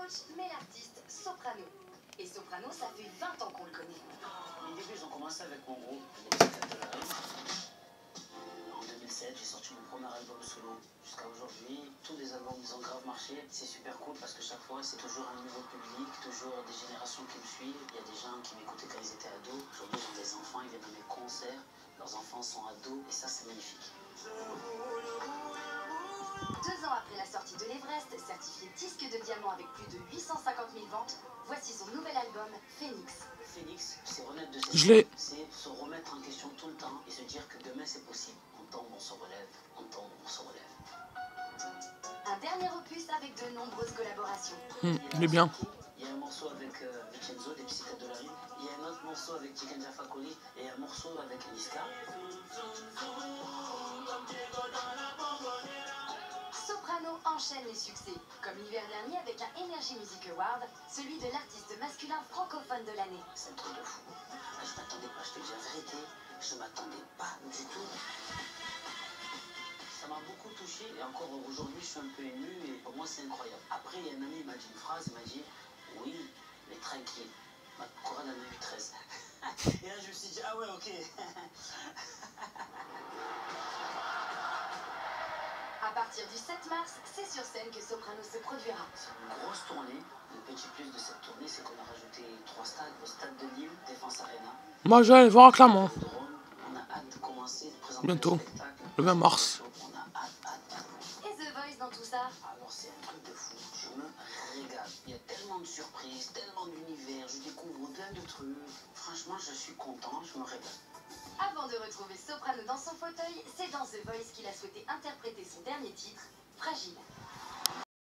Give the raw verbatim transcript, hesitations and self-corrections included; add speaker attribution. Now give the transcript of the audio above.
Speaker 1: coach, mais l'artiste Soprano. Et Soprano, ça fait vingt ans qu'on le connaît.
Speaker 2: Au début, ils ont commencé avec mon groupe, les Psychiatres de la Rue. En deux mille sept, j'ai sorti mon premier album solo. Jusqu'à aujourd'hui, tous les albums ils ont grave marché. C'est super cool parce que chaque fois, c'est toujours un nouveau public, toujours des générations qui me suivent. Il y a des gens qui m'écoutaient quand ils étaient ados. Aujourd'hui, ils ont des enfants, ils viennent à mes concerts. Leurs enfants sont ados et ça, c'est magnifique.
Speaker 1: Deux ans après la sortie de l'Everest, certifié disque de diamant avec plus de huit cent cinquante mille ventes, voici son nouvel album, Phoenix.
Speaker 2: Phoenix, c'est renaître de ses
Speaker 3: Je l'ai.
Speaker 2: c'est se remettre en question tout le temps et se dire que demain c'est possible. On tombe, on se relève, on tombe, on se relève.
Speaker 1: Un dernier opus avec de nombreuses collaborations.
Speaker 3: Mmh, il est bien.
Speaker 2: Il y a un morceau avec euh, Vincenzo, des Psychiatres de la Rue. Il y a un autre morceau avec Tiken Jah Fakoly et un morceau avec Niska.
Speaker 1: Soprano enchaîne les succès, comme l'hiver dernier avec un Energy Music Award, celui de l'artiste masculin francophone de l'année.
Speaker 2: C'est un truc de fou. Je m'attendais pas, je te dis la vérité, je m'attendais pas du tout. Ça m'a beaucoup touché et encore aujourd'hui je suis un peu ému et pour moi c'est incroyable. Après il y a un ami, il m'a dit une phrase, il m'a dit oui, mais tranquille, ma couronne en a eu treize. Et là je me suis dit ah ouais ok.
Speaker 1: À partir du sept mars, c'est sur scène que Soprano se produira.
Speaker 2: C'est une grosse tournée. Le petit plus de cette tournée, c'est qu'on a rajouté trois stades. Le stade de Lille, Défense Arena.
Speaker 3: Moi, je vais aller voir à Clermont.
Speaker 2: On a hâte de commencer, de présenter
Speaker 3: Bientôt.
Speaker 2: le spectacle.
Speaker 3: Le vingt mars.
Speaker 2: On a hâte, hâte, hâte.
Speaker 1: Et The Voice dans tout ça?
Speaker 2: Alors c'est un truc de fou. Je me régale. Il y a tellement de surprises, tellement d'univers. Je découvre plein de trucs. Franchement, je suis content. Je me régale.
Speaker 1: Avant de retrouver Soprano dans son fauteuil, c'est dans The Voice qu'il a souhaité interpréter son dernier titre, Fragile.